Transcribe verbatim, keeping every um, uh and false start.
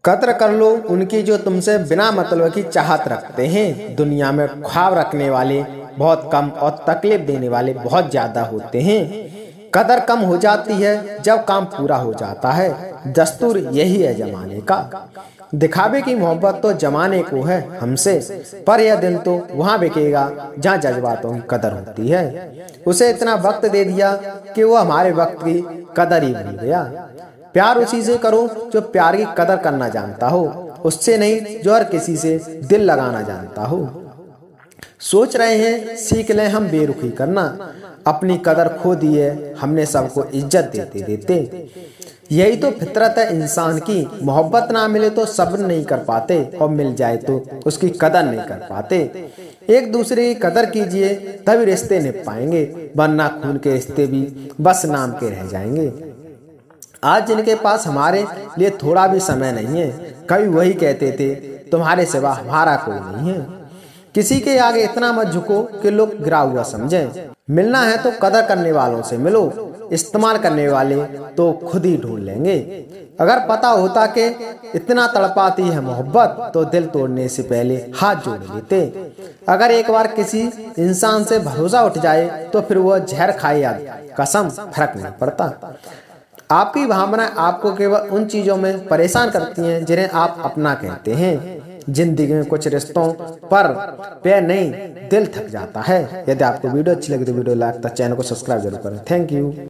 कद्र कर लो उनकी जो तुमसे बिना मतलब की चाहत रखते हैं। दुनिया में ख्वाब रखने वाले बहुत कम और तकलीफ देने वाले बहुत ज्यादा होते हैं। कदर कम हो जाती है जब काम पूरा हो जाता है। दस्तूर यही है जमाने का। दिखावे की मोहब्बत तो जमाने को है हमसे, पर यह दिन तो वहाँ बिकेगा जहाँ जज्बातों की कदर होती है। उसे इतना वक्त दे दिया कि वो हमारे वक्त की कदर ही भूल गया। प्यार उसी से करो जो प्यार की कदर करना जानता हो, उससे नहीं जो हर किसी से दिल लगाना जानता हो। सोच रहे हैं सीख लें हम बेरुखी करना, अपनी कदर खो दी है हमने सबको इज्जत देते देते। यही तो फितरत है इंसान की, मोहब्बत ना मिले तो सब्र नहीं कर पाते और मिल जाए तो उसकी कदर नहीं कर पाते। एक दूसरे की कदर कीजिए तभी रिश्ते निभ पाएंगे, वरना खून के रिश्ते भी बस नाम के रह जाएंगे। आज जिनके पास हमारे लिए थोड़ा भी समय नहीं है, कभी वही कहते थे तुम्हारे सिवा हमारा कोई नहीं है। किसी के आगे इतना मत झुको कि लोग गिरा हुआ समझें। मिलना है तो कदर करने वालों से मिलो, इस्तेमाल करने वाले तो खुद ही ढूंढ लेंगे। अगर पता होता कि इतना तड़पाती है मोहब्बत तो दिल तोड़ने से पहले हाथ जोड़ लेते। अगर एक बार किसी इंसान से भरोसा उठ जाए तो फिर वह जहर खाए या कसम फर्क नहीं पड़ता। आपकी भावनाएं आपको केवल उन चीजों में परेशान करती हैं जिन्हें आप अपना कहते हैं। जिंदगी में कुछ रिश्तों पर पैर नहीं दिल थक जाता है। यदि आपको वीडियो अच्छी लगी तो वीडियो लाइक तथा चैनल को सब्सक्राइब जरूर करें। Thank you.